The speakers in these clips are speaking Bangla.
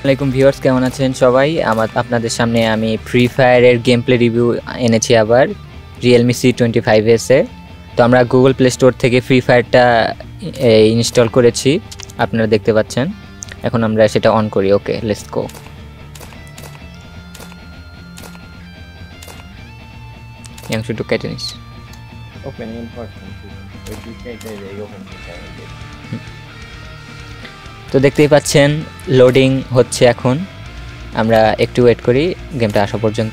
আসসালামু আলাইকুম ভিউয়ার্স, কেমন আছেন সবাই? আপনাদের সামনে আমি ফ্রি ফায়ারের গেম প্লে রিভিউ এনেছি আবার Realme C25s এ। তো আমরা গুগল প্লে স্টোর থেকে ফ্রি ফায়ারটা ইনস্টল করেছি, আপনারা দেখতে পাচ্ছেন। এখন আমরা সেটা অন করি। Okay, let's go. একটু কেটে নিস। Open important. তো দেখতেই পাচ্ছেন লোডিং হচ্ছে এখন। আমরা একটু ওয়েট করি গেমটা আসা পর্যন্ত।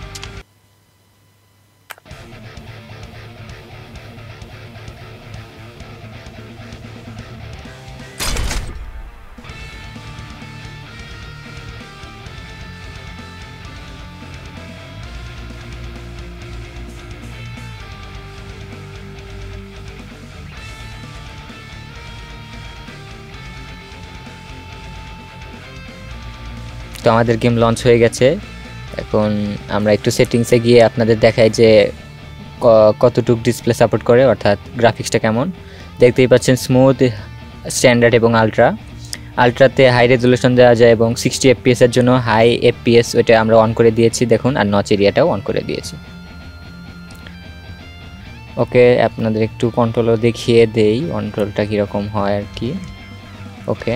তো আমাদের গেম লঞ্চ হয়ে গেছে। এখন আমরা একটু সেটিংসে গিয়ে আপনাদের দেখাই যে কতটুক ডিসপ্লে সাপোর্ট করে, অর্থাৎ গ্রাফিক্সটা কেমন। দেখতেই পাচ্ছেন স্মুথ, স্ট্যান্ডার্ড এবং আলট্রাতে হাই রেজুলেশন দেওয়া যায় এবং 60 FPS এর জন্য হাই FPS ওইটা আমরা অন করে দিয়েছি দেখুন, আর নচ এরিয়াটাও অন করে দিয়েছি। ওকে, আপনাদের একটু কন্ট্রোলও দেখিয়ে দেই, কন্ট্রোলটা কীরকম হয় আর কি। ওকে,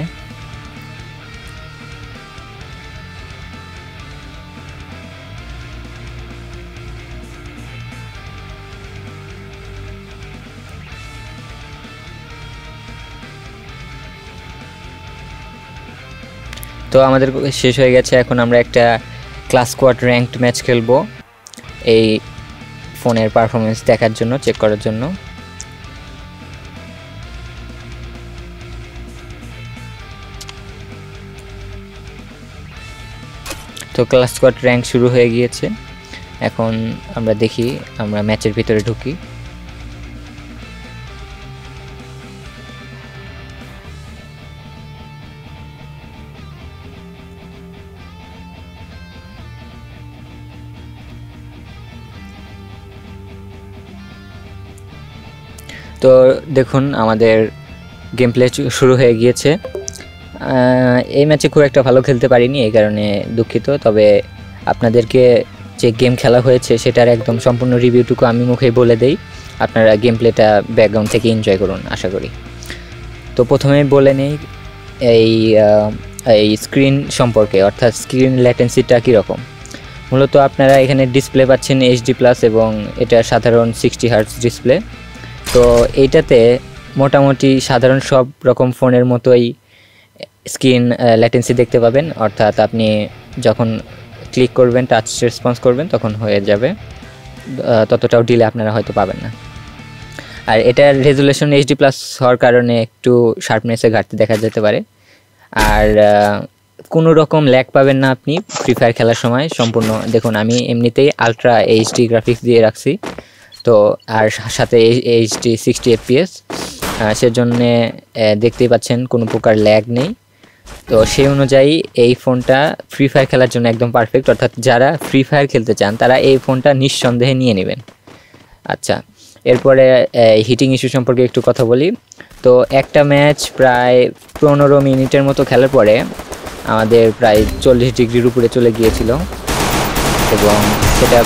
তো আমাদের শেষ হয়ে গেছে। এখন আমরা একটা ক্লাস স্কোয়াড র্যাঙ্কড ম্যাচ খেলবো এই ফোনের পারফরমেন্স দেখার জন্য, চেক করার জন্য। তো ক্লাস স্কোয়াড র্যাঙ্ক শুরু হয়ে গিয়েছে। এখন আমরা দেখি, আমরা ম্যাচের ভিতরে ঢুকি। তো দেখুন আমাদের গেম প্লে শুরু হয়ে গিয়েছে। এই ম্যাচে খুব একটা ভালো খেলতে পারিনি, এই কারণে দুঃখিত। তবে আপনাদেরকে যে গেম খেলা হয়েছে সেটার একদম সম্পূর্ণ রিভিউটুকু আমি মুখেই বলে দেই, আপনারা গেম প্লেটা ব্যাকগ্রাউন্ড থেকে এনজয় করুন আশা করি। তো প্রথমেই বলে নেই এই স্ক্রিন সম্পর্কে, অর্থাৎ স্ক্রিন ল্যাটেন্সিটা কীরকম। মূলত আপনারা এখানে ডিসপ্লে পাচ্ছেন HD+ এবং এটা সাধারণ 60 হার্টজ ডিসপ্লে। তো এইটাতে মোটামুটি সাধারণ সব রকম ফোনের মতোই স্ক্রিন ল্যাটেন্সি দেখতে পাবেন, অর্থাৎ আপনি যখন ক্লিক করবেন, টাচ রেসপন্স করবেন, তখন হয়ে যাবে। ততটাও ডিলে আপনারা হয়তো পাবেন না। আর এটার রেজুলেশন HD+ হওয়ার কারণে একটু শার্পনেসে ঘাটতি দেখা যেতে পারে। আর কোনো রকম ল্যাগ পাবেন না আপনি ফ্রি ফায়ার খেলার সময়। সম্পূর্ণ দেখুন, আমি এমনিতেই আলট্রা HD গ্রাফিক্স দিয়ে রাখছি, তো আর সাথে HD 60 FPS, সেজন্যে দেখতেই পাচ্ছেন কোনো প্রকার ল্যাগ নেই। তো সেই অনুযায়ী এই ফোনটা ফ্রি ফায়ার খেলার জন্য একদম পারফেক্ট, অর্থাৎ যারা ফ্রি ফায়ার খেলতে চান তারা এই ফোনটা নিঃসন্দেহে নিয়ে নেবেন। আচ্ছা, এরপরে হিটিং ইস্যু সম্পর্কে একটু কথা বলি। তো একটা ম্যাচ প্রায় 15 মিনিটের মতো খেলার পরে আমাদের প্রায় 40 ডিগ্রির উপরে চলে গিয়েছিল এবং সেটা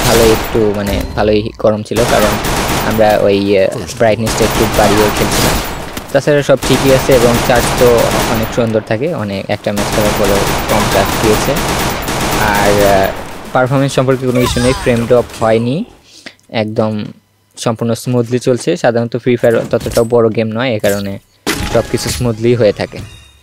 ভালোই গরম ছিল, কারণ আমরা ওই ব্রাইটনেসটা একটু বাড়িয়ে খেলছিলাম। তাছাড়া সব ঠিকই আছে এবং চার্জ তো অনেক সুন্দর থাকে, একটা ম্যাচ খেলার পরেও কম চার্জ দিয়েছে। আর পারফরমেন্স সম্পর্কে কোনো ইস্যু নেই, ফ্রেম ড্রপ হয়নি, একদম সম্পূর্ণ স্মুথলি চলছে। সাধারণত ফ্রি ফায়ার ততটাও বড় গেম নয়, এ কারণে সব কিছু স্মুথলি হয়ে থাকে।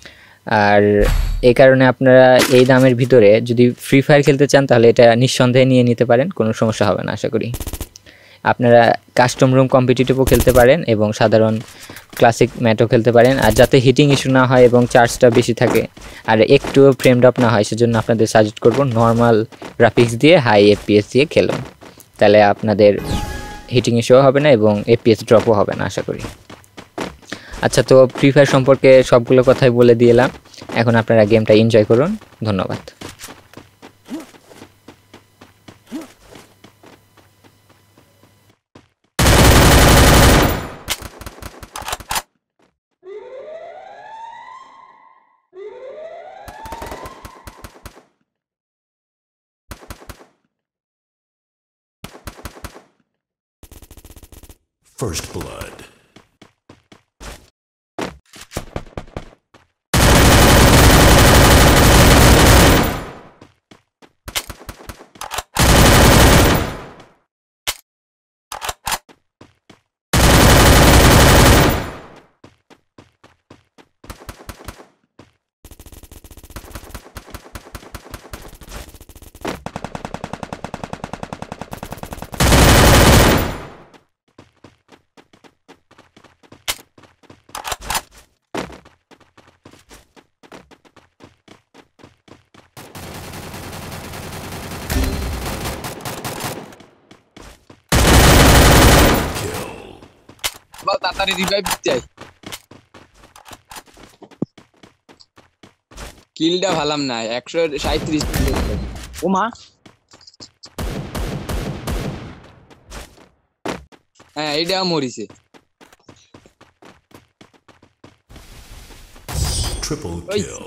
আর এই কারণে আপনারা এই দামের ভিতরে যদি ফ্রি ফায়ার খেলতে চান তাহলে এটা নিঃসন্দেহে নিয়ে নিতে পারেন, কোনো সমস্যা হবে না আশা করি। আপনারা কাস্টম রুম কম্পিটিটিভও খেলতে পারেন এবং সাধারণ ক্লাসিক ম্যাটও খেলতে পারেন। আর যাতে হিটিং ইস্যু না হয় এবং চার্জটা বেশি থাকে আর একটু ফ্রেম ড্রপ না হয়, সেজন্য আপনাদের সাজেস্ট করব নর্মাল গ্রাফিক্স দিয়ে হাই FPS দিয়ে খেলুন, তাহলে আপনাদের হিটিং ইস্যুও হবে না এবং FPS ড্রপও হবে না আশা করি। আচ্ছা, তো ফ্রি ফায়ার সম্পর্কে সবগুলো কথাই বলে দিলাম, এখন আপনারা গেমটা এনজয় করুন। ধন্যবাদ। First blood. বাবা তাড়াতাড়ি রিভাইভ চাই কিলটা ভালাম না 137 ও মা হ্যাঁ এইটা মরিছে Triple Oi. kill.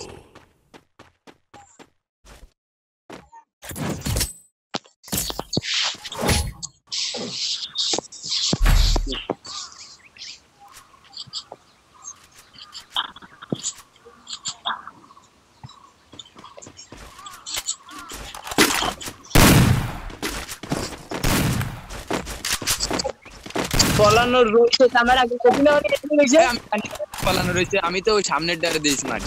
পলানোর রয়েছে আমার আগে কপিলে হয়েছে আমি পালানো রয়েছে আমি তো ওই সামনের ডারে দিয়েছি মারি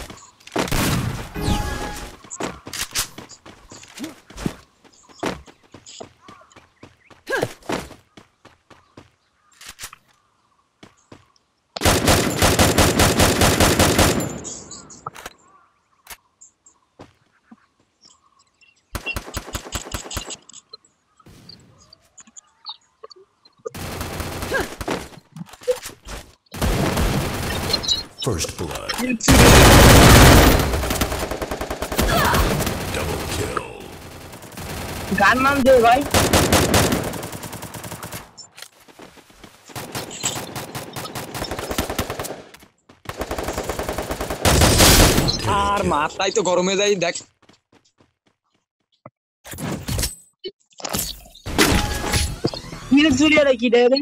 First blood. Double kill. গান মান দে ভাই আর মাথায় তো গরমে যাই দেখ কিল চুরিয়া রে কি রে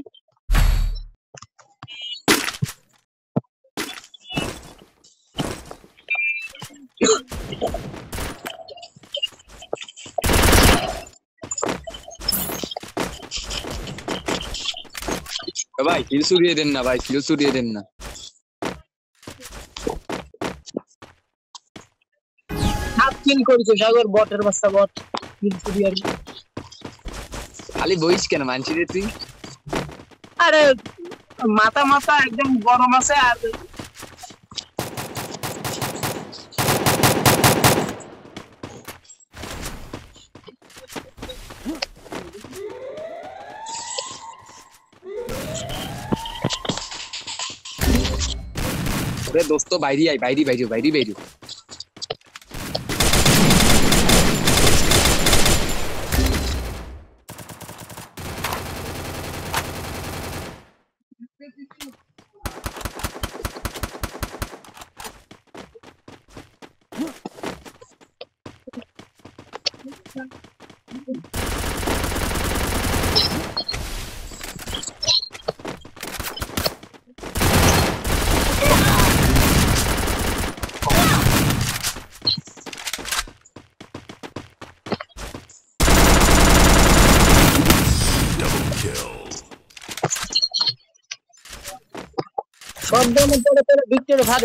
ভাই কিল সুরিয়ে দেন না ভাই কিল সুরিয়ে দেন না হাফ কিল করেছে সাগর বটের বাচ্চা বট কিল চুরিয়া খালি বইস কেন মানছি রে তুই আরে মাথা মাথা একদম গরম আছে আর রে দোস্ত বাইরে আই বাইরে Double kill. শব্দ মধ্যে তোর ভিক্টর ভারে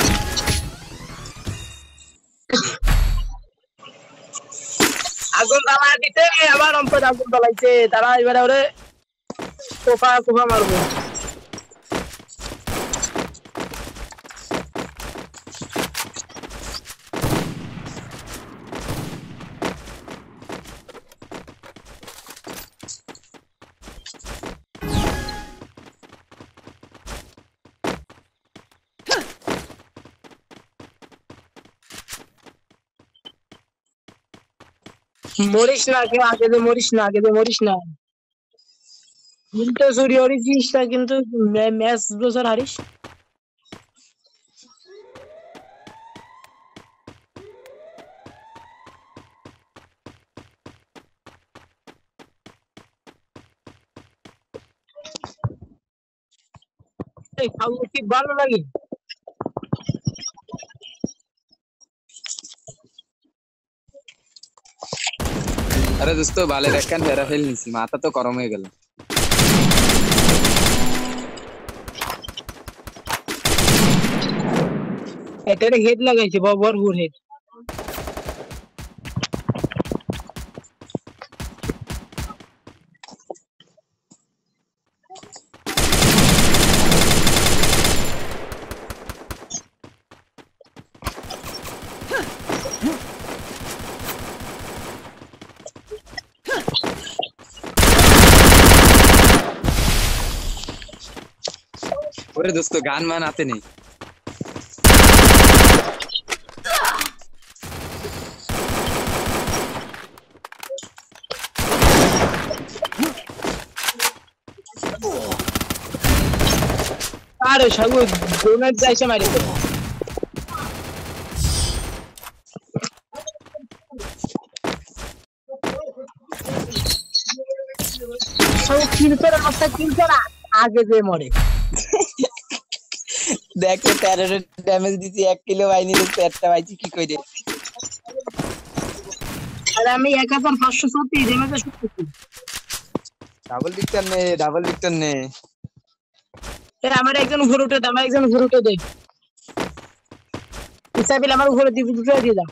আগুন জ্বালা দিতে আবার অন্তর আগুন জ্বালাইছে তারা এবারে ওরে কোফা মারবো মরিস না কেউ আগে দে মরিস না কিন্তু চুরি করেছিস তা কিন্তু ম্যাচ বছর হারিস এই খাবো কি ভালো লাগে। আরে দোস্ত বালের একখান প্যারাফেল নিছি, মাথা তো গরম হয়ে গেল। এটারে হেড লাগাইছে ভরপুর হেড। ওরে দোস্ত গান মান আতে নেই। আরে সাগু ডোনাট যাইছে মারি তো। সাগু কিলতরা আগে যে মরে। দেখো 13 ড্যামেজ দিছি 1 কিলো বাইনি তো 4টা বাইছি কি কইরে। আরে আমি 1534 ড্যামেজ শুনতেছি। ডাবল ভিক্টর নে। এ আমার একজন উপরে উঠে দাও, আমার একজন উপরে উঠে দে। ইসাবিল আমার উপরে দুটো দিয়ে দাও।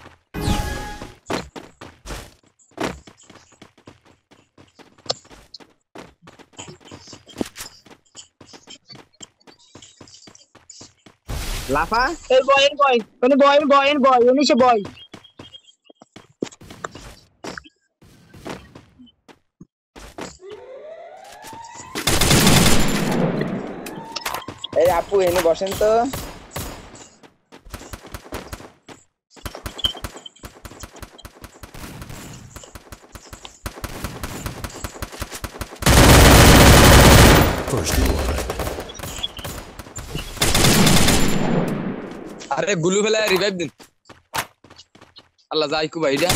লাফা এই বয় মানে বয় উনি সে বয়। এই আপু এনে বসেন তো। First blood. আরে গুলু ফেলা রিভাইভ দিন। আল্লাহ যাই কু ভাইটা।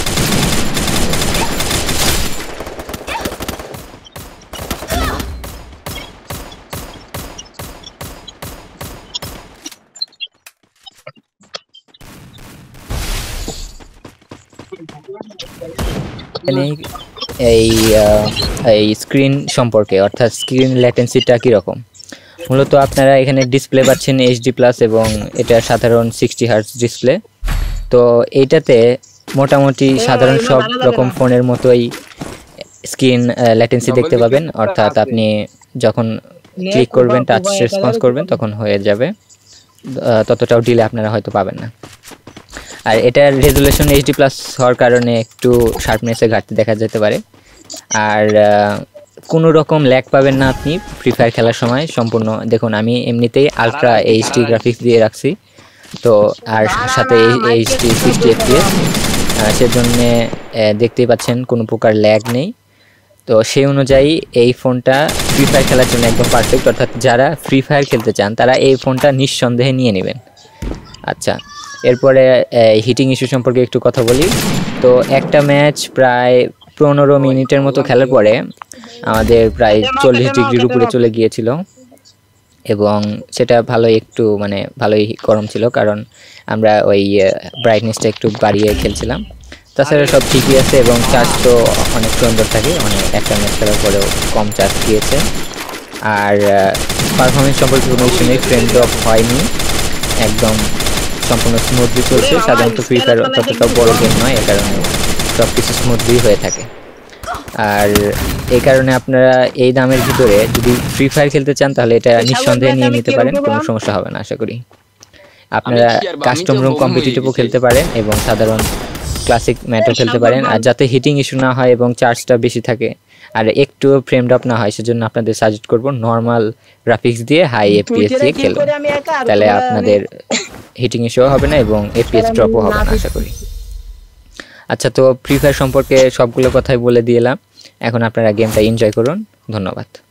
এই স্ক্রিন সম্পর্কে, অর্থাৎ স্ক্রিন ল্যাটেন্সিটা কীরকম। মূলত আপনারা এখানে ডিসপ্লে পাচ্ছেন এইচডি প্লাস এবং এটা সাধারণ 60 হার্টজ ডিসপ্লে। তো এইটাতে মোটামুটি সাধারণ সব রকম ফোনের মতোই স্ক্রিন ল্যাটেন্সি দেখতে পাবেন, অর্থাৎ আপনি যখন ক্লিক করবেন, টাচ রেসপন্স করবেন, তখন হয়ে যাবে। ততটাও ডিলে আপনারা হয়তো পাবেন না। আর এটার রেজুলেশন এইচডি প্লাস হওয়ার কারণে একটু শার্পনেসের ঘাটতি দেখা যেতে পারে। আর কোনো রকম ল্যাগ পাবেন না আপনি ফ্রি ফায়ার খেলার সময়। সম্পূর্ণ দেখুন, আমি এমনিতেই আলট্রা এইচডি গ্রাফিক্স দিয়ে রাখছি, তো আর সাথে এইচডি 60 FPS, সেজন্য দেখতেই পাচ্ছেন কোনো প্রকার ল্যাগ নেই। তো সেই অনুযায়ী এই ফোনটা ফ্রি ফায়ার খেলার জন্য একদম পারফেক্ট। অর্থাৎ যারা ফ্রি ফায়ার খেলতে চান তারা এই ফোনটা নিঃসন্দেহে নিয়ে নেবেন। আচ্ছা, এরপরে হিটিং ইস্যু সম্পর্কে একটু কথা বলি। তো একটা ম্যাচ প্রায় 15 মিনিটের মতো খেলার পরে আমাদের প্রায় 40 ডিগ্রির উপরে চলে গিয়েছিল, এবং সেটা ভালোই একটু মানে ভালোই গরম ছিল, কারণ আমরা ওই ব্রাইটনেসটা একটু বাড়িয়ে খেলছিলাম। তাছাড়া সব ঠিকই আছে এবং চার্জ তো অনেক সুন্দর থাকে, মানে একটা ম্যাচ খেলার পরেও কম চার্জ দিয়েছে। আর পারফরমেন্স সম্পর্কে কোনো ইস্যু নেই, ফ্রেম ড্রপ হয়নি, একদম সম্পূর্ণ স্মুথলি চলছে। সাধারণত ফ্রি ফায়ার ততটা বড় গেম নয়, এ কারণে সব কিছু স্মুথলি হয়ে থাকে। আর এই কারণে আপনারা এই দামের ভিতরে যদি ফ্রি ফায়ার খেলতে চান তাহলে এটা নিঃসন্দেহে নিয়ে নিতে পারেন, কোনো সমস্যা হবে না আশা করি। আপনারা কাস্টম রুম কম্পিটিটিভও খেলতে পারেন এবং সাধারণ ক্লাসিক ম্যাচও খেলতে পারেন। আর যাতে হিটিং ইস্যু না হয় এবং চার্জটা বেশি থাকে আর একটু ফ্রেম ড্রপ না হয়, সেজন্য আপনাদের সাজেস্ট করব নর্মাল গ্রাফিক্স দিয়ে হাই এফপিএস দিয়ে খেলুন, তাহলে আপনাদের হিটিং ইস্যু হবে না এবং এফপিএস ড্রপও হবে না আশা করি। আচ্ছা, তো ফ্রি ফায়ার সম্পর্কে সবগুলো কথাই বলে দিলাম, এখন আপনারা গেমটা এনজয় করুন। ধন্যবাদ।